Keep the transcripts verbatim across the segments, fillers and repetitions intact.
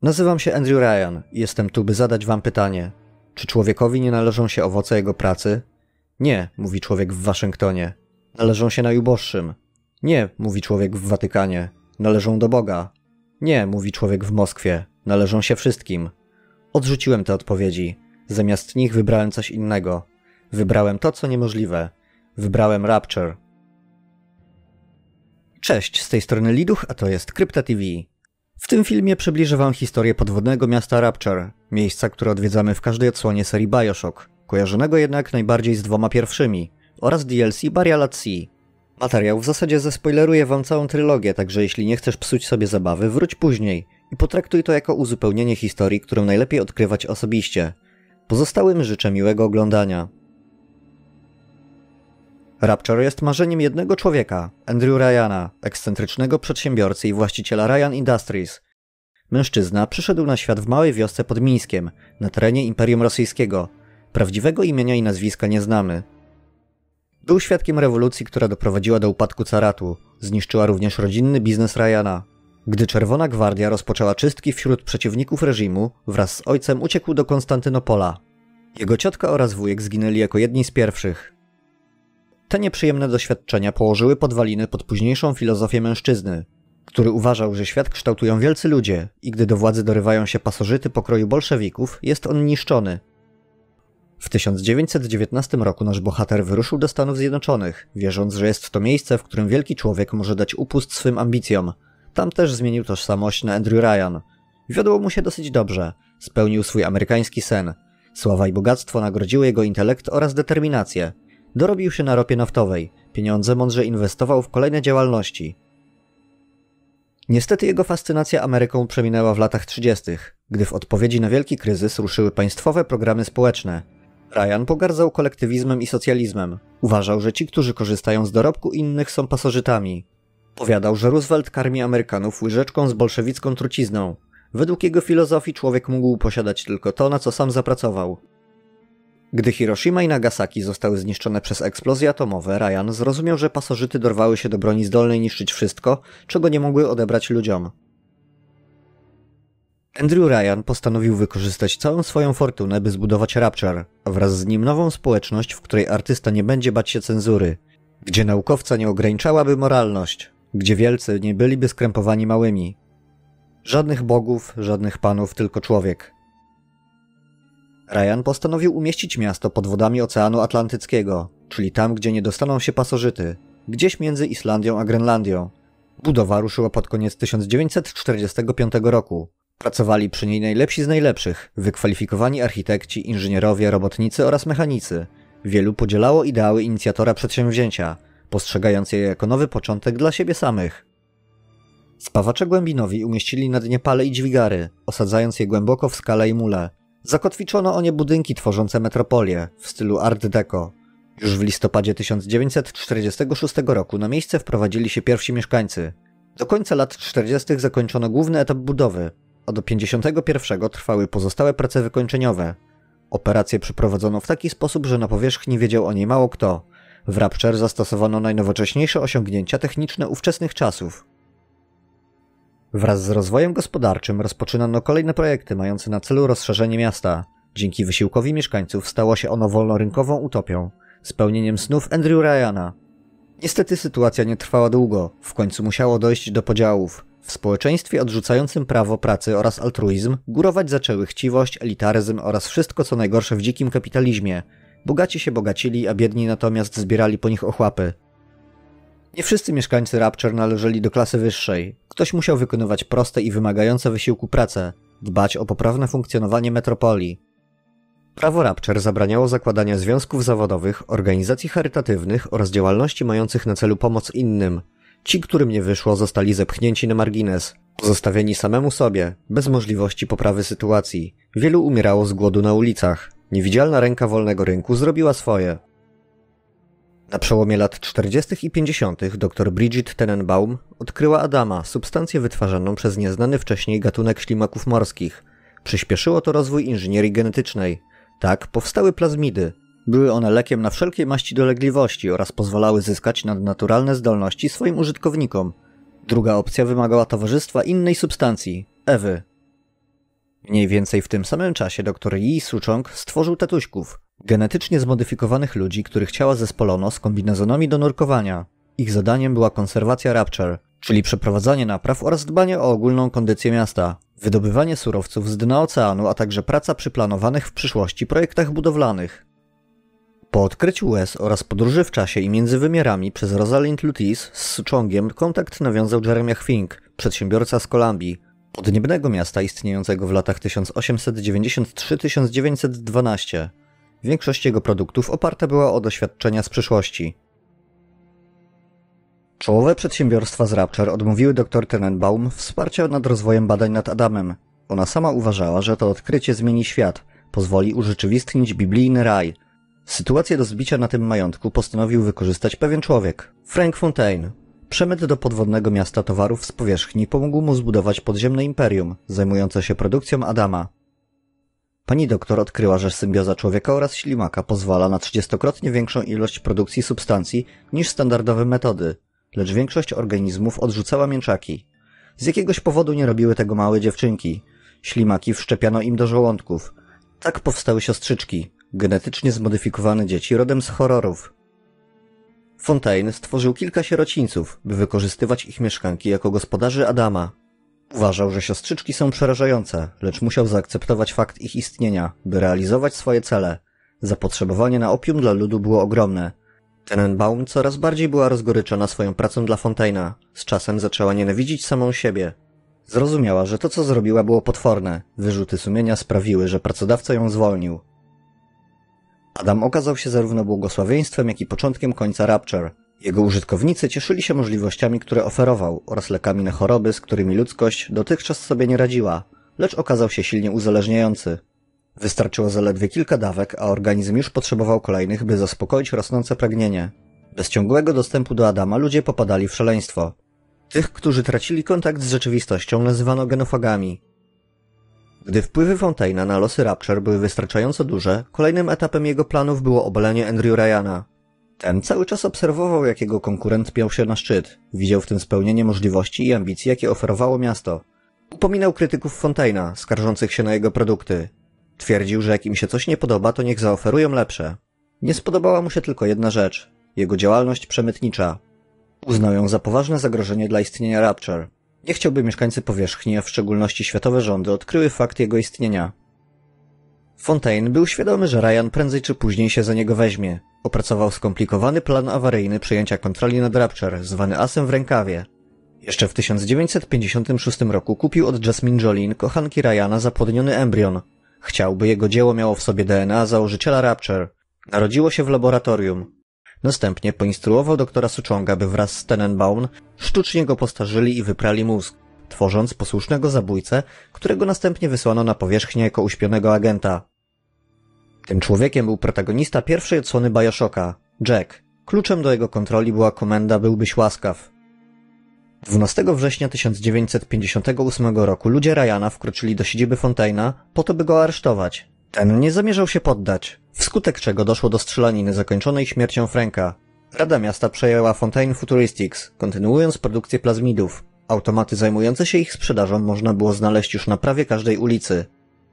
Nazywam się Andrew Ryan i jestem tu, by zadać wam pytanie. Czy człowiekowi nie należą się owoce jego pracy? Nie, mówi człowiek w Waszyngtonie. Należą się najuboższym. Nie, mówi człowiek w Watykanie. Należą do Boga. Nie, mówi człowiek w Moskwie. Należą się wszystkim. Odrzuciłem te odpowiedzi. Zamiast nich wybrałem coś innego. Wybrałem to, co niemożliwe. Wybrałem Rapture. Cześć, z tej strony Liduch, a to jest Krypta T V. W tym filmie przybliżę wam historię podwodnego miasta Rapture, miejsca, które odwiedzamy w każdej odsłonie serii Bioshock, kojarzonego jednak najbardziej z dwoma pierwszymi, oraz D L C Burial at Sea. Materiał w zasadzie zespoileruje wam całą trylogię, także jeśli nie chcesz psuć sobie zabawy, wróć później i potraktuj to jako uzupełnienie historii, którą najlepiej odkrywać osobiście. Pozostałym życzę miłego oglądania. Rapture jest marzeniem jednego człowieka, Andrew Ryana, ekscentrycznego przedsiębiorcy i właściciela Ryan Industries. Mężczyzna przyszedł na świat w małej wiosce pod Mińskiem, na terenie Imperium Rosyjskiego. Prawdziwego imienia i nazwiska nie znamy. Był świadkiem rewolucji, która doprowadziła do upadku caratu. Zniszczyła również rodzinny biznes Ryana. Gdy Czerwona Gwardia rozpoczęła czystki wśród przeciwników reżimu, wraz z ojcem uciekł do Konstantynopola. Jego ciotka oraz wujek zginęli jako jedni z pierwszych. Te nieprzyjemne doświadczenia położyły podwaliny pod późniejszą filozofię mężczyzny, który uważał, że świat kształtują wielcy ludzie i gdy do władzy dorywają się pasożyty pokroju bolszewików, jest on niszczony. W tysiąc dziewięćset dziewiętnastym roku nasz bohater wyruszył do Stanów Zjednoczonych, wierząc, że jest to miejsce, w którym wielki człowiek może dać upust swym ambicjom. Tam też zmienił tożsamość na Andrew Ryan. Wiodło mu się dosyć dobrze. Spełnił swój amerykański sen. Sława i bogactwo nagrodziły jego intelekt oraz determinację. Dorobił się na ropie naftowej. Pieniądze mądrze inwestował w kolejne działalności. Niestety jego fascynacja Ameryką przeminęła w latach trzydziestych, gdy w odpowiedzi na wielki kryzys ruszyły państwowe programy społeczne. Ryan pogardzał kolektywizmem i socjalizmem. Uważał, że ci, którzy korzystają z dorobku innych, są pasożytami. Powiadał, że Roosevelt karmi Amerykanów łyżeczką z bolszewicką trucizną. Według jego filozofii człowiek mógł posiadać tylko to, na co sam zapracował. Gdy Hiroshima i Nagasaki zostały zniszczone przez eksplozje atomowe, Ryan zrozumiał, że pasożyty dorwały się do broni zdolnej niszczyć wszystko, czego nie mogły odebrać ludziom. Andrew Ryan postanowił wykorzystać całą swoją fortunę, by zbudować Rapture, a wraz z nim nową społeczność, w której artysta nie będzie bać się cenzury, gdzie naukowca nie ograniczałaby moralność, gdzie wielcy nie byliby skrępowani małymi. Żadnych bogów, żadnych panów, tylko człowiek. Ryan postanowił umieścić miasto pod wodami Oceanu Atlantyckiego, czyli tam, gdzie nie dostaną się pasożyty, gdzieś między Islandią a Grenlandią. Budowa ruszyła pod koniec tysiąc dziewięćset czterdziestego piątego roku. Pracowali przy niej najlepsi z najlepszych, wykwalifikowani architekci, inżynierowie, robotnicy oraz mechanicy. Wielu podzielało ideały inicjatora przedsięwzięcia, postrzegając je jako nowy początek dla siebie samych. Spawacze głębinowi umieścili na dnie pale i dźwigary, osadzając je głęboko w skale i mule. Zakotwiczono o nie budynki tworzące metropolię w stylu Art Deco. Już w listopadzie tysiąc dziewięćset czterdziestego szóstego roku na miejsce wprowadzili się pierwsi mieszkańcy. Do końca lat czterdziestych zakończono główny etap budowy, a do pięćdziesiątego pierwszego trwały pozostałe prace wykończeniowe. Operację przeprowadzono w taki sposób, że na powierzchni wiedział o niej mało kto. W Rapture zastosowano najnowocześniejsze osiągnięcia techniczne ówczesnych czasów. Wraz z rozwojem gospodarczym rozpoczynano kolejne projekty mające na celu rozszerzenie miasta. Dzięki wysiłkowi mieszkańców stało się ono wolnorynkową utopią, spełnieniem snów Andrew Ryana. Niestety sytuacja nie trwała długo, w końcu musiało dojść do podziałów. W społeczeństwie odrzucającym prawo pracy oraz altruizm górować zaczęły chciwość, elitaryzm oraz wszystko co najgorsze w dzikim kapitalizmie. Bogaci się bogacili, a biedni natomiast zbierali po nich ochłapy. Nie wszyscy mieszkańcy Rapture należeli do klasy wyższej. Ktoś musiał wykonywać proste i wymagające wysiłku prace, dbać o poprawne funkcjonowanie metropolii. Prawo Rapture zabraniało zakładania związków zawodowych, organizacji charytatywnych oraz działalności mających na celu pomoc innym. Ci, którym nie wyszło, zostali zepchnięci na margines, pozostawieni samemu sobie, bez możliwości poprawy sytuacji. Wielu umierało z głodu na ulicach. Niewidzialna ręka wolnego rynku zrobiła swoje. Na przełomie lat czterdziestych i pięćdziesiątych dr Bridget Tenenbaum odkryła Adama, substancję wytwarzaną przez nieznany wcześniej gatunek ślimaków morskich. Przyspieszyło to rozwój inżynierii genetycznej. Tak powstały plazmidy. Były one lekiem na wszelkie maści dolegliwości oraz pozwalały zyskać nadnaturalne zdolności swoim użytkownikom. Druga opcja wymagała towarzystwa innej substancji – Ewy. Mniej więcej w tym samym czasie dr Yi Suchong stworzył tatuśków, genetycznie zmodyfikowanych ludzi, których ciała zespolono z kombinezonami do nurkowania. Ich zadaniem była konserwacja Rapture, czyli przeprowadzanie napraw oraz dbanie o ogólną kondycję miasta, wydobywanie surowców z dna oceanu, a także praca przy planowanych w przyszłości projektach budowlanych. Po odkryciu łez oraz podróży w czasie i między wymiarami przez Rosalind Lutis z Suchongiem kontakt nawiązał Jeremiah Fink, przedsiębiorca z Kolumbii, podniebnego miasta istniejącego w latach tysiąc osiemset dziewięćdziesiąt trzy do tysiąc dziewięćset dwanaście. Większość jego produktów oparta była o doświadczenia z przyszłości. Czołowe przedsiębiorstwa z Rapture odmówiły dr Tenenbaum wsparcia nad rozwojem badań nad Adamem. Ona sama uważała, że to odkrycie zmieni świat, pozwoli urzeczywistnić biblijny raj. Sytuację do zbicia na tym majątku postanowił wykorzystać pewien człowiek, Frank Fontaine. Przemyt do podwodnego miasta towarów z powierzchni pomógł mu zbudować podziemne imperium, zajmujące się produkcją Adama. Pani doktor odkryła, że symbioza człowieka oraz ślimaka pozwala na trzydziestokrotnie większą ilość produkcji substancji niż standardowe metody, lecz większość organizmów odrzucała mięczaki. Z jakiegoś powodu nie robiły tego małe dziewczynki. Ślimaki wszczepiano im do żołądków. Tak powstały siostrzyczki, genetycznie zmodyfikowane dzieci rodem z horrorów. Fontaine stworzył kilka sierocińców, by wykorzystywać ich mieszkanki jako gospodarzy Adama. Uważał, że siostrzyczki są przerażające, lecz musiał zaakceptować fakt ich istnienia, by realizować swoje cele. Zapotrzebowanie na opium dla ludu było ogromne. Tenenbaum coraz bardziej była rozgoryczona swoją pracą dla Fontaina. Z czasem zaczęła nienawidzić samą siebie. Zrozumiała, że to co zrobiła było potworne. Wyrzuty sumienia sprawiły, że pracodawca ją zwolnił. Adam okazał się zarówno błogosławieństwem, jak i początkiem końca Rapture. Jego użytkownicy cieszyli się możliwościami, które oferował, oraz lekami na choroby, z którymi ludzkość dotychczas sobie nie radziła, lecz okazał się silnie uzależniający. Wystarczyło zaledwie kilka dawek, a organizm już potrzebował kolejnych, by zaspokoić rosnące pragnienie. Bez ciągłego dostępu do Adama ludzie popadali w szaleństwo. Tych, którzy tracili kontakt z rzeczywistością, nazywano genofagami. Gdy wpływy Fontaina na losy Rapture były wystarczająco duże, kolejnym etapem jego planów było obalenie Andrew Ryana. Ten cały czas obserwował, jak jego konkurent piął się na szczyt. Widział w tym spełnienie możliwości i ambicji, jakie oferowało miasto. Upominał krytyków Fontaina, skarżących się na jego produkty. Twierdził, że jak im się coś nie podoba, to niech zaoferują lepsze. Nie spodobała mu się tylko jedna rzecz – jego działalność przemytnicza. Uznał ją za poważne zagrożenie dla istnienia Rapture. Nie chciałby mieszkańcy powierzchni, a w szczególności światowe rządy, odkryły fakt jego istnienia. Fontaine był świadomy, że Ryan prędzej czy później się za niego weźmie. Opracował skomplikowany plan awaryjny przejęcia kontroli nad Rapture, zwany asem w rękawie. Jeszcze w tysiąc dziewięćset pięćdziesiątym szóstym roku kupił od Jasmine Jolene, kochanki Ryana, zapłodniony embrion. Chciał, by jego dzieło miało w sobie D N A założyciela Rapture. Narodziło się w laboratorium. Następnie poinstruował doktora Suchonga, by wraz z Tenenbaum sztucznie go postarzyli i wyprali mózg, tworząc posłusznego zabójcę, którego następnie wysłano na powierzchnię jako uśpionego agenta. Tym człowiekiem był protagonista pierwszej odsłony Bioshocka, Jack. Kluczem do jego kontroli była komenda „Byłbyś łaskaw”. dwunastego września tysiąc dziewięćset pięćdziesiątego ósmego roku ludzie Ryana wkroczyli do siedziby Fontaina po to, by go aresztować. Ten nie zamierzał się poddać, wskutek czego doszło do strzelaniny zakończonej śmiercią Franka. Rada Miasta przejęła Fontaine Futuristics, kontynuując produkcję plazmidów. Automaty zajmujące się ich sprzedażą można było znaleźć już na prawie każdej ulicy.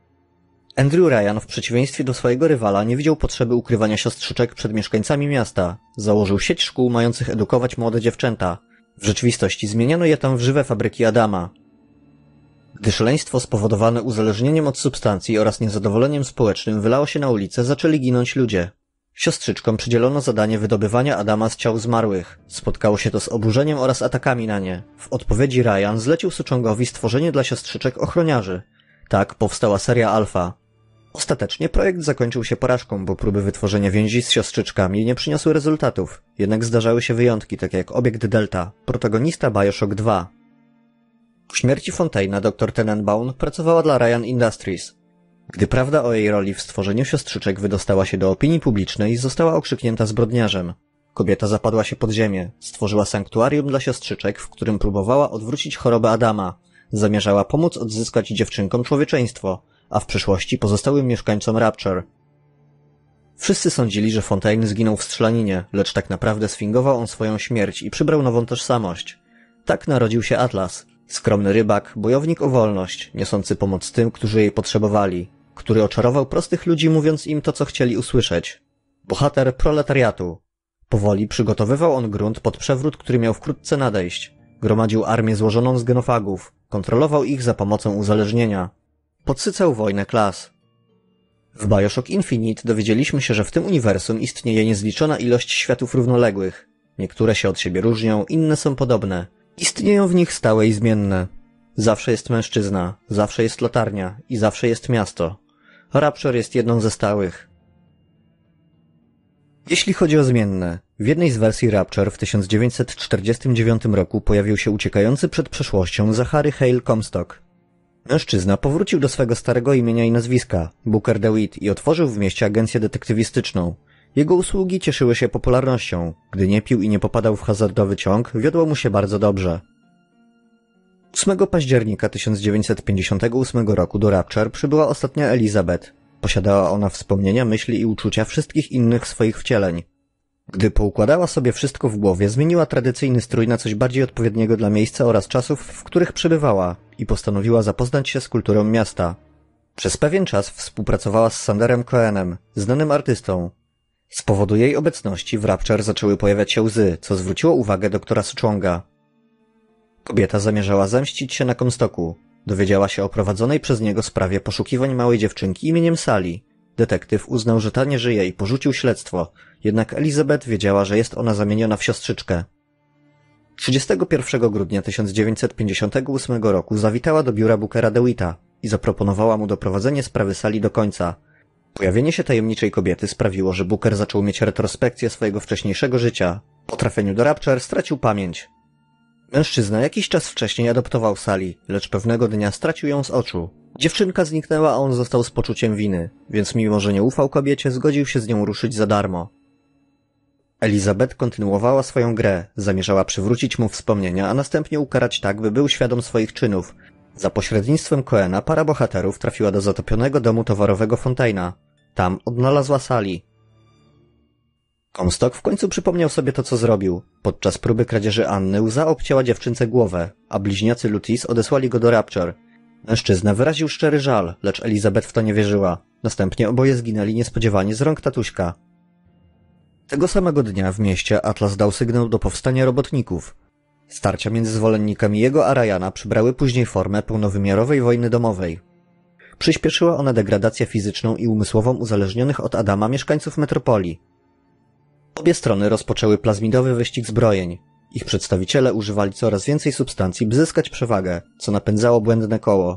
Andrew Ryan w przeciwieństwie do swojego rywala nie widział potrzeby ukrywania siostrzyczek przed mieszkańcami miasta. Założył sieć szkół mających edukować młode dziewczęta. W rzeczywistości zmieniano je tam w żywe fabryki Adama. Gdy szaleństwo spowodowane uzależnieniem od substancji oraz niezadowoleniem społecznym wylało się na ulicę, zaczęli ginąć ludzie. Siostrzyczkom przydzielono zadanie wydobywania Adama z ciał zmarłych. Spotkało się to z oburzeniem oraz atakami na nie. W odpowiedzi Ryan zlecił Suchongowi stworzenie dla siostrzyczek ochroniarzy. Tak powstała seria Alpha. Ostatecznie projekt zakończył się porażką, bo próby wytworzenia więzi z siostrzyczkami nie przyniosły rezultatów. Jednak zdarzały się wyjątki, takie jak obiekt Delta, protagonista Bioshock dwa. Po śmierci Fontaina dr Tenenbaum pracowała dla Ryan Industries. Gdy prawda o jej roli w stworzeniu siostrzyczek wydostała się do opinii publicznej, została okrzyknięta zbrodniarzem. Kobieta zapadła się pod ziemię, stworzyła sanktuarium dla siostrzyczek, w którym próbowała odwrócić chorobę Adama. Zamierzała pomóc odzyskać dziewczynkom człowieczeństwo, a w przyszłości pozostałym mieszkańcom Rapture. Wszyscy sądzili, że Fontaine zginął w strzelaninie, lecz tak naprawdę sfingował on swoją śmierć i przybrał nową tożsamość. Tak narodził się Atlas, Skromny rybak, bojownik o wolność, niosący pomoc tym, którzy jej potrzebowali, który oczarował prostych ludzi, mówiąc im to, co chcieli usłyszeć. Bohater proletariatu. Powoli przygotowywał on grunt pod przewrót, który miał wkrótce nadejść. Gromadził armię złożoną z genofagów, kontrolował ich za pomocą uzależnienia. Podsycał wojnę klas. W Bioshock Infinite dowiedzieliśmy się, że w tym uniwersum istnieje niezliczona ilość światów równoległych. Niektóre się od siebie różnią, inne są podobne. Istnieją w nich stałe i zmienne. Zawsze jest mężczyzna, zawsze jest latarnia i zawsze jest miasto. Rapture jest jedną ze stałych. Jeśli chodzi o zmienne, w jednej z wersji Rapture w tysiąc dziewięćset czterdziestym dziewiątym roku pojawił się uciekający przed przeszłością Zachary Hale Comstock. Mężczyzna powrócił do swego starego imienia i nazwiska, Booker DeWitt, i otworzył w mieście agencję detektywistyczną. Jego usługi cieszyły się popularnością. Gdy nie pił i nie popadał w hazardowy ciąg, wiodło mu się bardzo dobrze. ósmego października tysiąc dziewięćset pięćdziesiątego ósmego roku do Rapture przybyła ostatnia Elizabeth. Posiadała ona wspomnienia, myśli i uczucia wszystkich innych swoich wcieleń. Gdy poukładała sobie wszystko w głowie, zmieniła tradycyjny strój na coś bardziej odpowiedniego dla miejsca oraz czasów, w których przebywała, i postanowiła zapoznać się z kulturą miasta. Przez pewien czas współpracowała z Sanderem Cohenem, znanym artystą. Z powodu jej obecności w Rapture zaczęły pojawiać się łzy, co zwróciło uwagę doktora Suchonga. Kobieta zamierzała zemścić się na Comstocku. Dowiedziała się o prowadzonej przez niego sprawie poszukiwań małej dziewczynki imieniem Sally. Detektyw uznał, że ta nie żyje i porzucił śledztwo, jednak Elizabeth wiedziała, że jest ona zamieniona w siostrzyczkę. trzydziestego pierwszego grudnia tysiąc dziewięćset pięćdziesiątego ósmego roku zawitała do biura Bookera DeWitta i zaproponowała mu doprowadzenie sprawy Sally do końca. Pojawienie się tajemniczej kobiety sprawiło, że Booker zaczął mieć retrospekcję swojego wcześniejszego życia. Po trafieniu do Rapture stracił pamięć. Mężczyzna jakiś czas wcześniej adoptował Sally, lecz pewnego dnia stracił ją z oczu. Dziewczynka zniknęła, a on został z poczuciem winy, więc mimo że nie ufał kobiecie, zgodził się z nią ruszyć za darmo. Elizabeth kontynuowała swoją grę, zamierzała przywrócić mu wspomnienia, a następnie ukarać tak, by był świadom swoich czynów. Za pośrednictwem Cohena para bohaterów trafiła do zatopionego domu towarowego Fontaina. Tam odnalazła Sally. Comstock w końcu przypomniał sobie to, co zrobił. Podczas próby kradzieży Anny łza obcięła dziewczynce głowę, a bliźniacy Lutis odesłali go do Rapture. Mężczyzna wyraził szczery żal, lecz Elizabeth w to nie wierzyła. Następnie oboje zginęli niespodziewanie z rąk tatuśka. Tego samego dnia w mieście Atlas dał sygnał do powstania robotników. Starcia między zwolennikami jego a Ryana przybrały później formę pełnowymiarowej wojny domowej. Przyspieszyła ona degradację fizyczną i umysłową uzależnionych od Adama mieszkańców metropolii. Obie strony rozpoczęły plazmidowy wyścig zbrojeń. Ich przedstawiciele używali coraz więcej substancji, by zyskać przewagę, co napędzało błędne koło.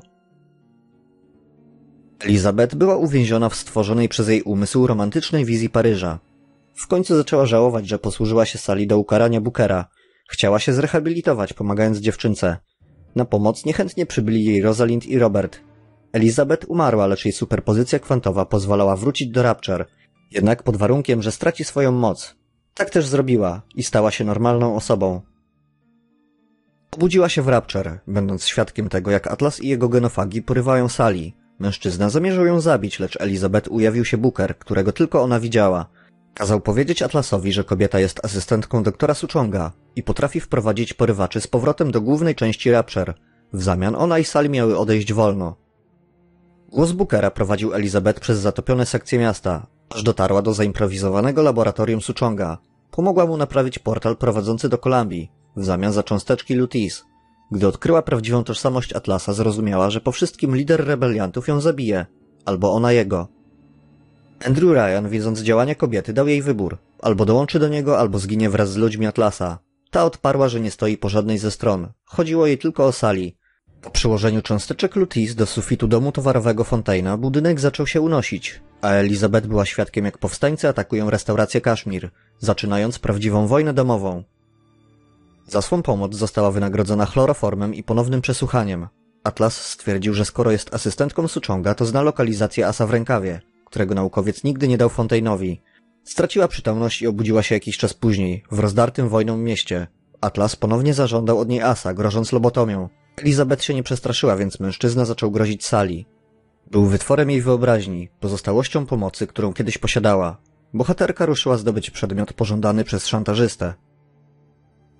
Elizabeth była uwięziona w stworzonej przez jej umysł romantycznej wizji Paryża. W końcu zaczęła żałować, że posłużyła się Sally do ukarania Bookera. Chciała się zrehabilitować, pomagając dziewczynce. Na pomoc niechętnie przybyli jej Rosalind i Robert. Elizabeth umarła, lecz jej superpozycja kwantowa pozwalała wrócić do Rapture, jednak pod warunkiem, że straci swoją moc. Tak też zrobiła i stała się normalną osobą. Obudziła się w Rapture, będąc świadkiem tego, jak Atlas i jego genofagi porywają Sally. Mężczyzna zamierzał ją zabić, lecz Elizabeth ujawił się Booker, którego tylko ona widziała. Kazał powiedzieć Atlasowi, że kobieta jest asystentką doktora Suchonga i potrafi wprowadzić porywaczy z powrotem do głównej części Rapture. W zamian ona i Sally miały odejść wolno. Głos Bookera prowadził Elizabeth przez zatopione sekcje miasta, aż dotarła do zaimprowizowanego laboratorium Suchonga. Pomogła mu naprawić portal prowadzący do Kolumbii, w zamian za cząsteczki Lutis. Gdy odkryła prawdziwą tożsamość Atlasa, zrozumiała, że po wszystkim lider rebeliantów ją zabije, albo ona jego. Andrew Ryan, widząc działania kobiety, dał jej wybór. Albo dołączy do niego, albo zginie wraz z ludźmi Atlasa. Ta odparła, że nie stoi po żadnej ze stron. Chodziło jej tylko o Sally. Po przyłożeniu cząsteczek Lutis do sufitu domu towarowego Fontaina budynek zaczął się unosić, a Elizabeth była świadkiem, jak powstańcy atakują restaurację Kaszmir, zaczynając prawdziwą wojnę domową. Za swą pomoc została wynagrodzona chloroformem i ponownym przesłuchaniem. Atlas stwierdził, że skoro jest asystentką Suchonga, to zna lokalizację asa w rękawie, którego naukowiec nigdy nie dał Fontainowi. Straciła przytomność i obudziła się jakiś czas później, w rozdartym wojną mieście. Atlas ponownie zażądał od niej asa, grożąc lobotomią. Elizabeth się nie przestraszyła, więc mężczyzna zaczął grozić Sally. Był wytworem jej wyobraźni, pozostałością pomocy, którą kiedyś posiadała. Bohaterka ruszyła zdobyć przedmiot pożądany przez szantażystę.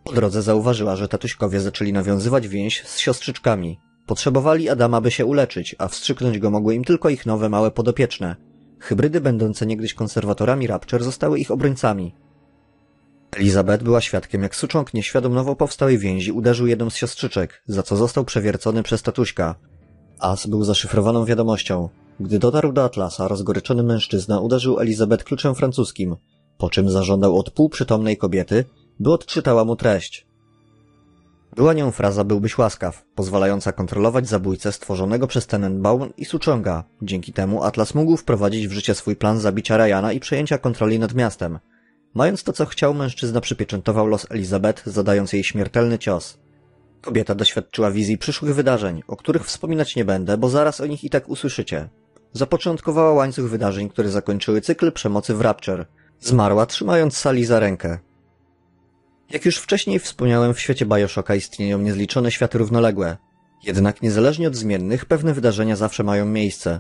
Po drodze zauważyła, że tatuśkowie zaczęli nawiązywać więź z siostrzyczkami. Potrzebowali Adama, by się uleczyć, a wstrzyknąć go mogły im tylko ich nowe małe podopieczne. Hybrydy będące niegdyś konserwatorami Rapture zostały ich obrońcami. Elizabeth była świadkiem, jak sucząg nieświadom nowo powstałej więzi uderzył jedną z siostrzyczek, za co został przewiercony przez tatuśka. As był zaszyfrowaną wiadomością. Gdy dotarł do Atlasa, rozgoryczony mężczyzna uderzył Elizabeth kluczem francuskim, po czym zażądał od półprzytomnej kobiety, by odczytała mu treść. Była nią fraza "byłbyś łaskaw", pozwalająca kontrolować zabójcę stworzonego przez Tenenbaum i Suchonga. Dzięki temu Atlas mógł wprowadzić w życie swój plan zabicia Ryana i przejęcia kontroli nad miastem. Mając to, co chciał, mężczyzna przypieczętował los Elizabeth, zadając jej śmiertelny cios. Kobieta doświadczyła wizji przyszłych wydarzeń, o których wspominać nie będę, bo zaraz o nich i tak usłyszycie. Zapoczątkowała łańcuch wydarzeń, które zakończyły cykl przemocy w Rapture. Zmarła, trzymając Sally za rękę. Jak już wcześniej wspomniałem, w świecie Bioshocka istnieją niezliczone światy równoległe. Jednak niezależnie od zmiennych, pewne wydarzenia zawsze mają miejsce.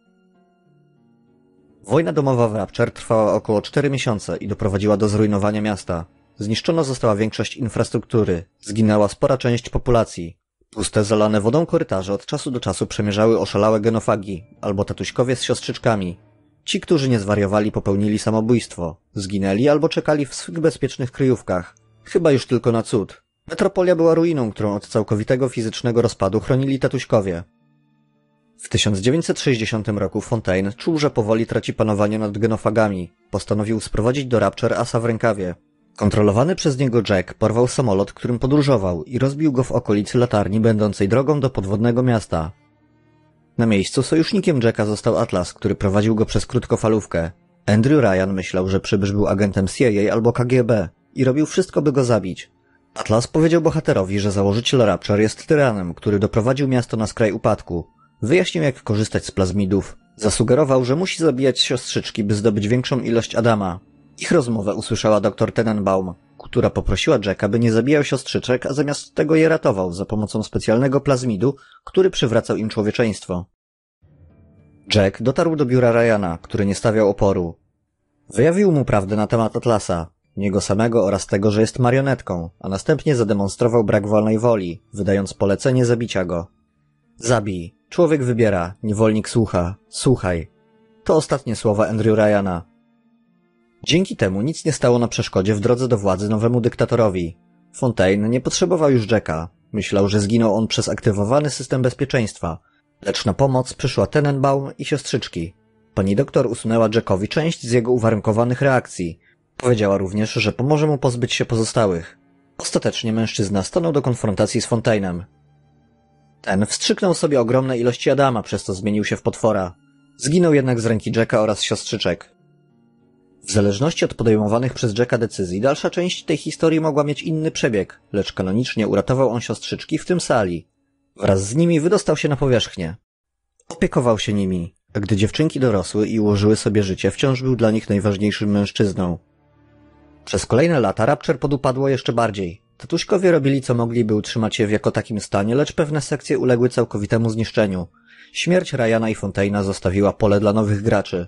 Wojna domowa w Rapture trwała około cztery miesiące i doprowadziła do zrujnowania miasta. Zniszczona została większość infrastruktury, zginęła spora część populacji. Puste, zalane wodą korytarze od czasu do czasu przemierzały oszalałe genofagi, albo tatuśkowie z siostrzyczkami. Ci, którzy nie zwariowali, popełnili samobójstwo, zginęli albo czekali w swych bezpiecznych kryjówkach. Chyba już tylko na cud. Metropolia była ruiną, którą od całkowitego fizycznego rozpadu chronili tatuśkowie. W tysiąc dziewięćset sześćdziesiątym roku Fontaine czuł, że powoli traci panowanie nad genofagami. Postanowił sprowadzić do Rapture asa w rękawie. Kontrolowany przez niego Jack porwał samolot, którym podróżował, i rozbił go w okolicy latarni będącej drogą do podwodnego miasta. Na miejscu sojusznikiem Jacka został Atlas, który prowadził go przez krótkofalówkę. Andrew Ryan myślał, że przybysz był agentem C I A albo K G B i robił wszystko, by go zabić. Atlas powiedział bohaterowi, że założyciel Rapture jest tyranem, który doprowadził miasto na skraj upadku. Wyjaśnił, jak korzystać z plazmidów. Zasugerował, że musi zabijać siostrzyczki, by zdobyć większą ilość Adama. Ich rozmowę usłyszała doktor Tenenbaum, która poprosiła Jacka, by nie zabijał siostrzyczek, a zamiast tego je ratował za pomocą specjalnego plazmidu, który przywracał im człowieczeństwo. Jack dotarł do biura Ryana, który nie stawiał oporu. Wyjawił mu prawdę na temat Atlasa, niego samego oraz tego, że jest marionetką, a następnie zademonstrował brak wolnej woli, wydając polecenie zabicia go. Zabij. Człowiek wybiera, niewolnik słucha. Słuchaj. To ostatnie słowa Andrew Ryana. Dzięki temu nic nie stało na przeszkodzie w drodze do władzy nowemu dyktatorowi. Fontaine nie potrzebował już Jacka. Myślał, że zginął on przez aktywowany system bezpieczeństwa. Lecz na pomoc przyszła Tenenbaum i siostrzyczki. Pani doktor usunęła Jackowi część z jego uwarunkowanych reakcji. Powiedziała również, że pomoże mu pozbyć się pozostałych. Ostatecznie mężczyzna stanął do konfrontacji z Fontainem. Ten wstrzyknął sobie ogromne ilości Adama, przez co zmienił się w potwora. Zginął jednak z ręki Jacka oraz siostrzyczek. W zależności od podejmowanych przez Jacka decyzji, dalsza część tej historii mogła mieć inny przebieg, lecz kanonicznie uratował on siostrzyczki, w tym Sally. Wraz z nimi wydostał się na powierzchnię. Opiekował się nimi, a gdy dziewczynki dorosły i ułożyły sobie życie, wciąż był dla nich najważniejszym mężczyzną. Przez kolejne lata Rapture podupadło jeszcze bardziej. Tatuśkowie robili co mogli, by utrzymać je w jako takim stanie, lecz pewne sekcje uległy całkowitemu zniszczeniu. Śmierć Ryana i Fontaina zostawiła pole dla nowych graczy.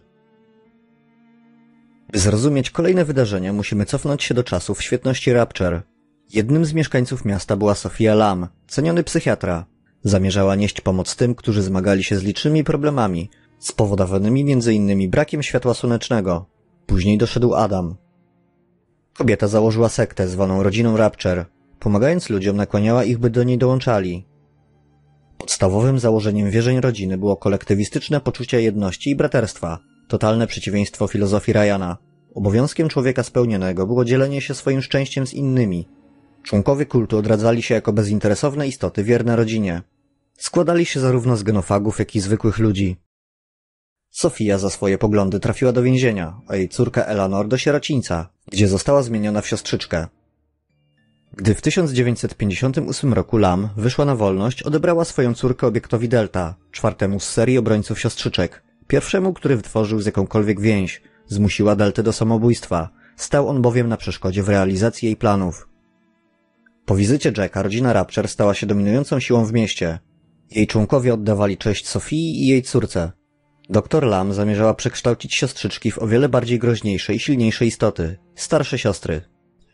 By zrozumieć kolejne wydarzenia, musimy cofnąć się do czasów świetności Rapture. Jednym z mieszkańców miasta była Sophia Lamb, ceniony psychiatra. Zamierzała nieść pomoc tym, którzy zmagali się z licznymi problemami, spowodowanymi między innymi brakiem światła słonecznego. Później doszedł Adam. Kobieta założyła sektę zwaną rodziną Rapture. Pomagając ludziom, nakłaniała ich, by do niej dołączali. Podstawowym założeniem wierzeń rodziny było kolektywistyczne poczucie jedności i braterstwa, totalne przeciwieństwo filozofii Ryana. Obowiązkiem człowieka spełnionego było dzielenie się swoim szczęściem z innymi. Członkowie kultu odradzali się jako bezinteresowne istoty wierne rodzinie. Składali się zarówno z genofagów, jak i zwykłych ludzi. Sophia za swoje poglądy trafiła do więzienia, a jej córka Eleanor do sierocińca, gdzie została zmieniona w siostrzyczkę. Gdy w tysiąc dziewięćset pięćdziesiątym ósmym roku Lam wyszła na wolność, odebrała swoją córkę obiektowi Delta, czwartemu z serii obrońców siostrzyczek. Pierwszemu, który wytworzył z jakąkolwiek więź, zmusiła Deltę do samobójstwa. Stał on bowiem na przeszkodzie w realizacji jej planów. Po wizycie Jacka rodzina Rapture stała się dominującą siłą w mieście. Jej członkowie oddawali cześć Sophii i jej córce. Doktor Lam zamierzała przekształcić siostrzyczki w o wiele bardziej groźniejsze i silniejsze istoty, starsze siostry.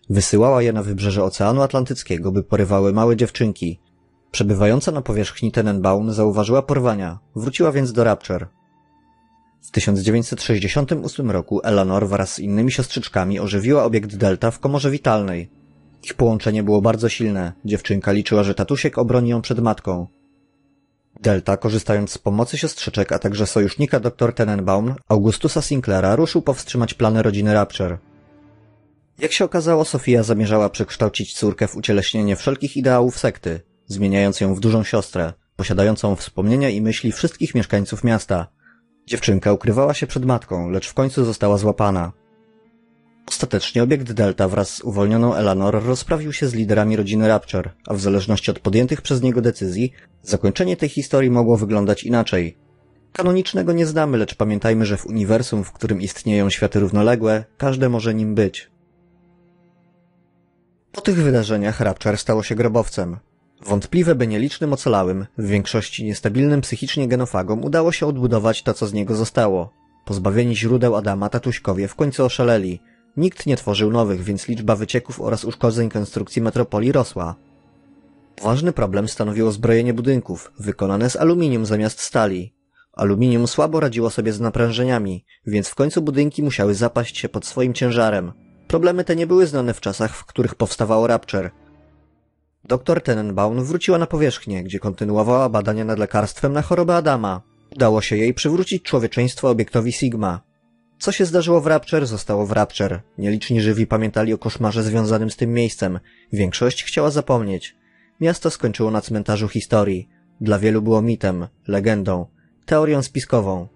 Wysyłała je na wybrzeże Oceanu Atlantyckiego, by porywały małe dziewczynki. Przebywająca na powierzchni Tenenbaum zauważyła porwania, wróciła więc do Rapture. W tysiąc dziewięćset sześćdziesiątym ósmym roku Eleanor wraz z innymi siostrzyczkami ożywiła obiekt Delta w komorze witalnej. Ich połączenie było bardzo silne, dziewczynka liczyła, że tatusiek obroni ją przed matką. Delta, korzystając z pomocy siostrzyczek, a także sojusznika dr Tenenbaum, Augustusa Sinclaira, ruszył powstrzymać plany rodziny Rapture. Jak się okazało, Sofia zamierzała przekształcić córkę w ucieleśnienie wszelkich ideałów sekty, zmieniając ją w dużą siostrę, posiadającą wspomnienia i myśli wszystkich mieszkańców miasta. Dziewczynka ukrywała się przed matką, lecz w końcu została złapana. Ostatecznie obiekt Delta wraz z uwolnioną Eleanor rozprawił się z liderami rodziny Rapture, a w zależności od podjętych przez niego decyzji, zakończenie tej historii mogło wyglądać inaczej. Kanonicznego nie znamy, lecz pamiętajmy, że w uniwersum, w którym istnieją światy równoległe, każde może nim być. Po tych wydarzeniach Rapture stało się grobowcem. Wątpliwe, by nielicznym ocalałym, w większości niestabilnym psychicznie genofagom udało się odbudować to, co z niego zostało. Pozbawieni źródeł Adama, tatuśkowie w końcu oszaleli. Nikt nie tworzył nowych, więc liczba wycieków oraz uszkodzeń konstrukcji metropolii rosła. Poważny problem stanowiło zbrojenie budynków, wykonane z aluminium zamiast stali. Aluminium słabo radziło sobie z naprężeniami, więc w końcu budynki musiały zapaść się pod swoim ciężarem. Problemy te nie były znane w czasach, w których powstawało Rapture. Doktor Tenenbaum wróciła na powierzchnię, gdzie kontynuowała badania nad lekarstwem na chorobę Adama. Udało się jej przywrócić człowieczeństwo obiektowi Sigma. Co się zdarzyło w Rapture, zostało w Rapture. Nieliczni żywi pamiętali o koszmarze związanym z tym miejscem. Większość chciała zapomnieć. Miasto skończyło na cmentarzu historii. Dla wielu było mitem, legendą, teorią spiskową.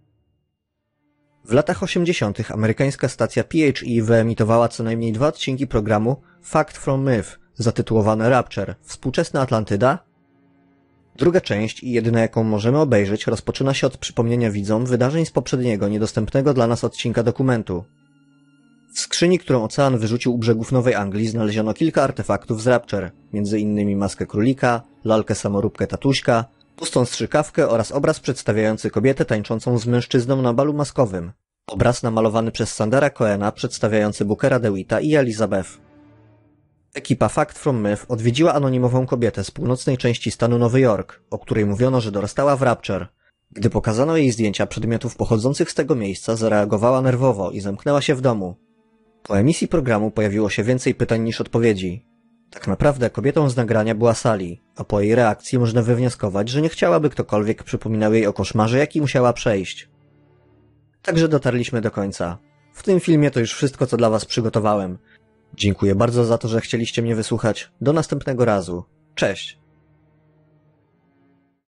W latach osiemdziesiątych amerykańska stacja P H E wyemitowała co najmniej dwa odcinki programu Fact from Myth, zatytułowane Rapture – Współczesna Atlantyda? Druga część i jedyna, jaką możemy obejrzeć, rozpoczyna się od przypomnienia widzom wydarzeń z poprzedniego, niedostępnego dla nas odcinka dokumentu. W skrzyni, którą ocean wyrzucił u brzegów Nowej Anglii, znaleziono kilka artefaktów z Rapture, między innymi maskę królika, lalkę samoróbkę tatuśka, pustą strzykawkę oraz obraz przedstawiający kobietę tańczącą z mężczyzną na balu maskowym. Obraz namalowany przez Sandera Cohena przedstawiający Bookera DeWitta i Elizabeth. Ekipa Fact from Myth odwiedziła anonimową kobietę z północnej części stanu Nowy Jork, o której mówiono, że dorastała w Rapture. Gdy pokazano jej zdjęcia przedmiotów pochodzących z tego miejsca, zareagowała nerwowo i zamknęła się w domu. Po emisji programu pojawiło się więcej pytań niż odpowiedzi. Tak naprawdę kobietą z nagrania była Sally, a po jej reakcji można wywnioskować, że nie chciałaby ktokolwiek przypominał jej o koszmarze, jaki musiała przejść. Także dotarliśmy do końca. W tym filmie to już wszystko, co dla was przygotowałem. Dziękuję bardzo za to, że chcieliście mnie wysłuchać. Do następnego razu. Cześć!